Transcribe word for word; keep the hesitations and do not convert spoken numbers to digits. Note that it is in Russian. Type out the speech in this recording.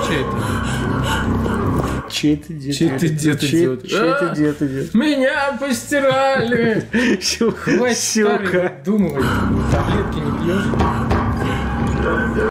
чей это? Чей ты дед? Чей ты дед идет? Чей ты дед идет? Меня постирали! Сюка. Хватит старый выдумывать. Таблетки не пьешь?